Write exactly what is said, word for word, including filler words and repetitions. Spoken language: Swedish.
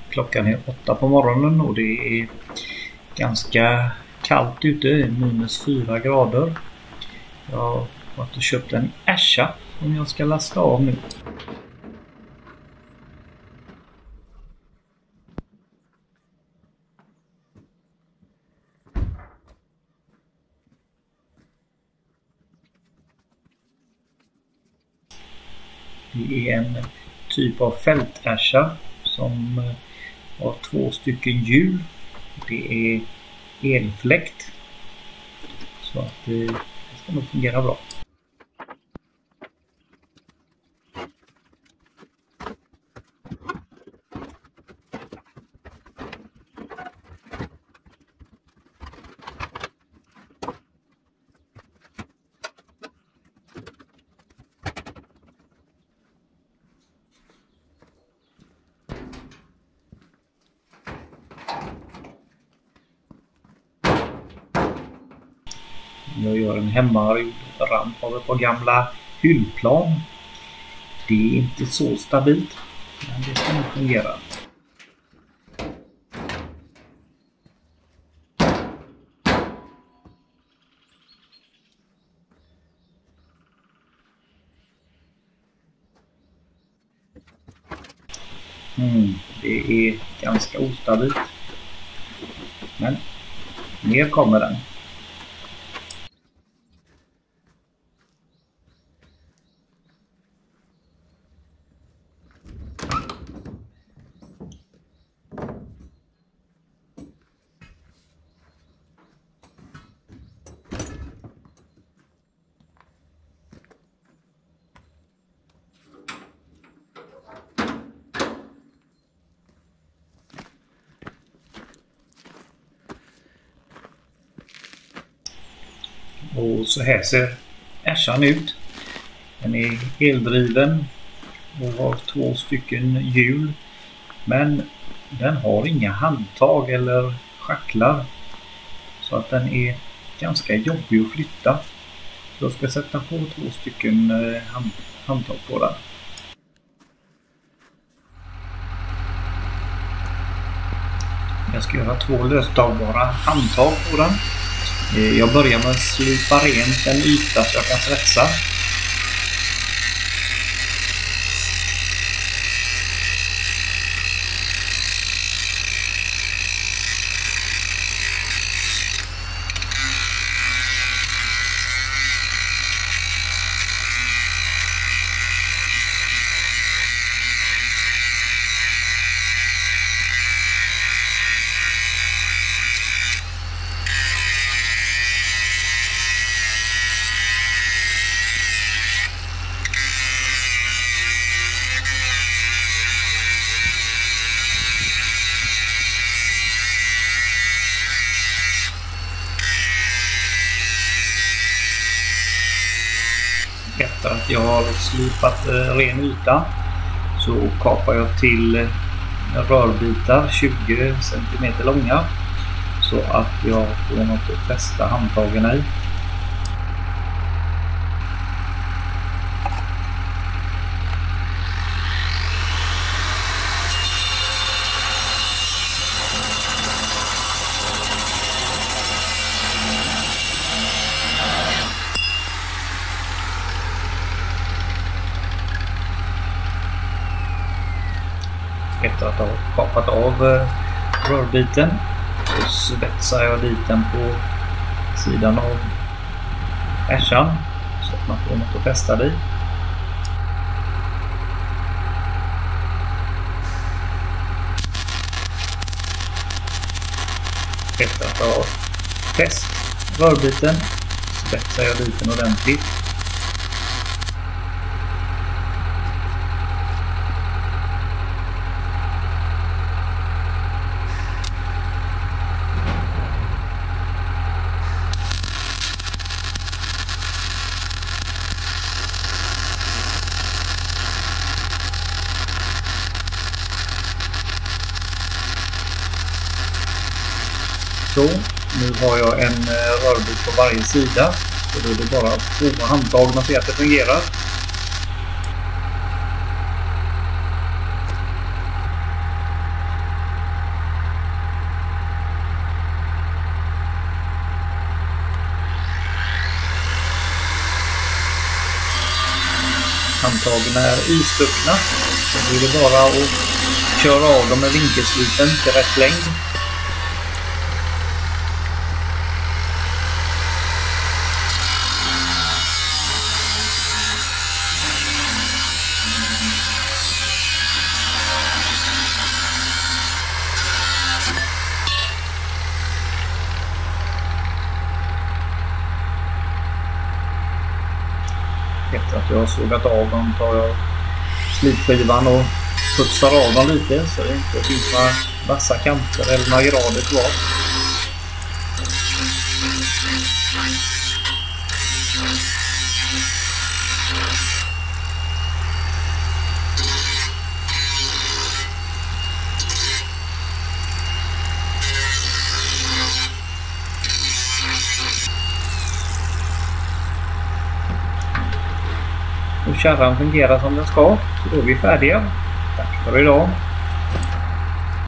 Klockan är åtta på morgonen och det är ganska kallt ute, minus fyra grader. Jag har varit och köpt en Asha som jag ska lasta av nu. Det är en typ av fält-Asha som har två stycken hjul. Det är elfläkt. Så att det, det ska nog fungera bra. Jag gör en hemmagjord ramp av ett par gamla hyllplan. Det är inte så stabilt, men det ska nog fungera. Mm, det är ganska ostabilt. Men mer kommer den. Och så här ser Ashan ut. Den är eldriven och har två stycken hjul. Men den har inga handtag eller schacklar. Så att den är ganska jobbig att flytta. Så jag ska sätta på två stycken hand, handtag på den. Jag ska göra två löstagbara handtag på den. Jag börjar med att slipa rent en yta så jag kan svetsa. Efter att jag har slipat ren yta så kapar jag till rörbitar tjugo centimeter långa så att jag får något att fästa handtagen i. Efter att ha kapat av rörbiten så svetsar jag dit den på sidan av Ashan så att man får något att fästa dit. Efter att ha fäst rörbiten svetsar jag dit den ordentligt. Så, nu har jag en rörbit på varje sida. Så då är det bara två handtag man ser att det fungerar. handtagen är istuckna så blir det bara att köra av dem med vinkelslipen till rätt längd. Efter att jag har sågat av dem tar jag slipskivan och putsar av dem lite så det inte finns några vassa kanter eller några grader kvar. Och kärran fungerar som den ska, så då är vi färdiga. Tack för idag.